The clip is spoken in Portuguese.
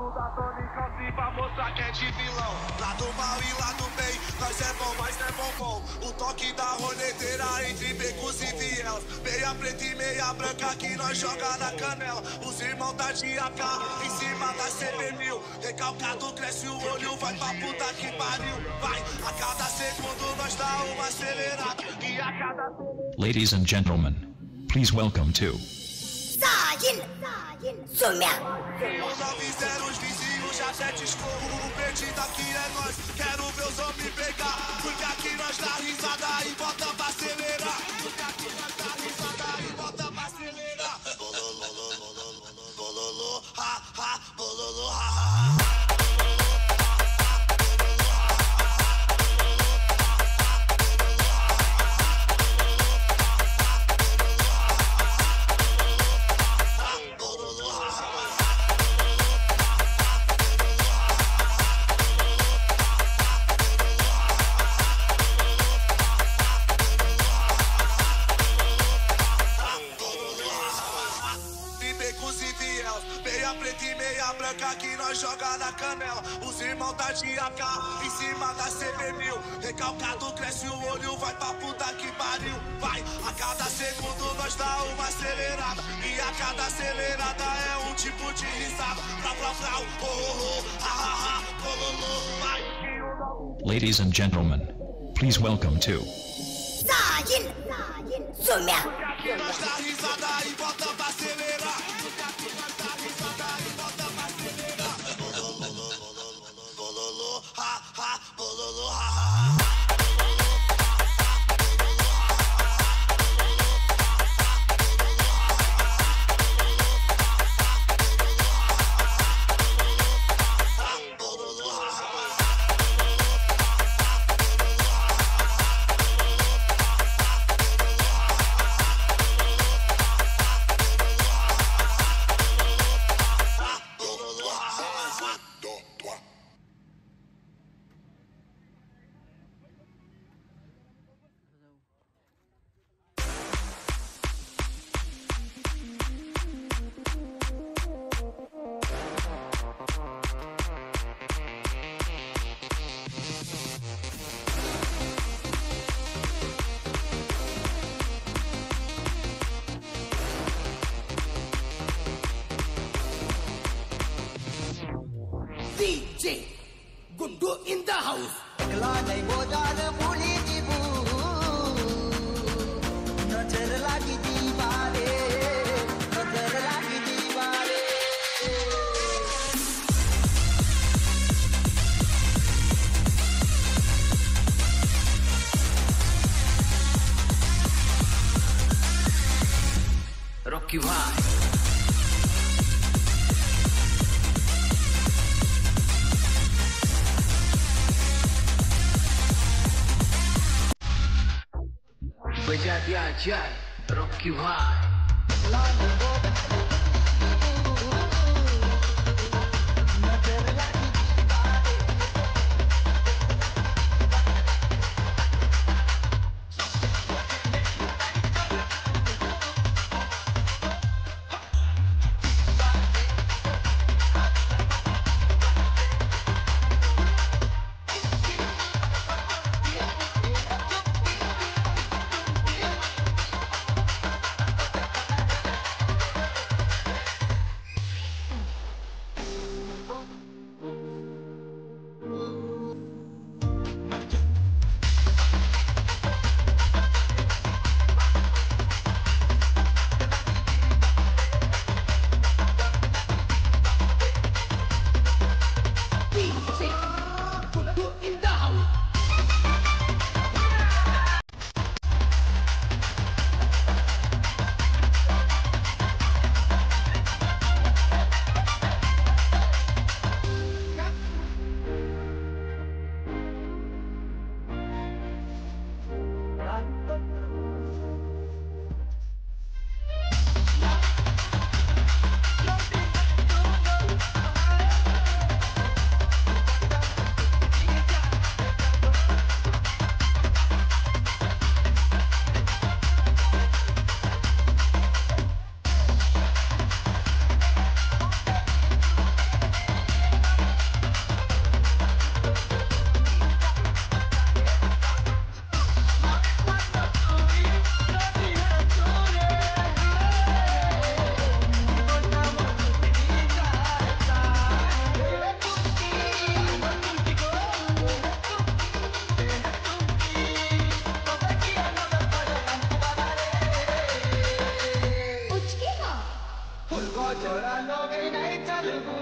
da tônica assim pra mostrar que é de vilão. Lado mal e lado bem, nós é bom, mas é bom. O toque da roleteira entre becos e vielas. Meia preta e meia branca que nós joga na canela. Os irmãos tá de AK em cima da CB1000. Recalcado cresce o olho, vai pra puta que pariu. Vai, a cada segundo nós dá uma acelerada. E a cada segundo... Ladies and gentlemen, please welcome to Sumia. E o 90 os vizinhos já até te escorro. O perdido aqui é nós, quero ver os homens pegar. Porque aqui nós dá risada e bota pra acelerar. Porque aqui nós dá risada e bota pra acelerar. Bololô, ha, ha, bololô, ha, ha, ha. Meia preta e meia branca que nós joga na canela. Os irmãos tá de AK em cima da CB1000. Recalcado cresce o olho, vai pra puta que pariu. Vai, a cada segundo nós dá uma acelerada. E a cada acelerada é um tipo de risada. Pra, oh, oh, oh, ha, ha, ha, bololô, vai. Ladies and gentlemen, please welcome to Sumia. Porque aqui nós dá risada e bota pra acelerar. Porque aqui nós dá risada e bota pra acelerar. Bololô, ha, ha, bololô, ha, ha, ha. DJ Gundu in the house. अगला नहीं बोझार भूली दीबू नजर लागी दीवारे नजर लागी दीवारे Rocky भाई बजा दिया जाए रॉकी भाई चोरा लोगे नहीं चलबू